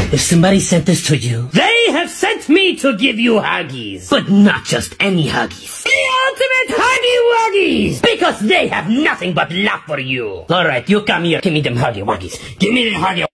If somebody sent this to you, they have sent me to give you Huggies. But not just any Huggies. The ultimate Huggy Wuggies! Because they have nothing but love for you. Alright, you come here. Give me them Huggy Wuggies. Give me the Huggy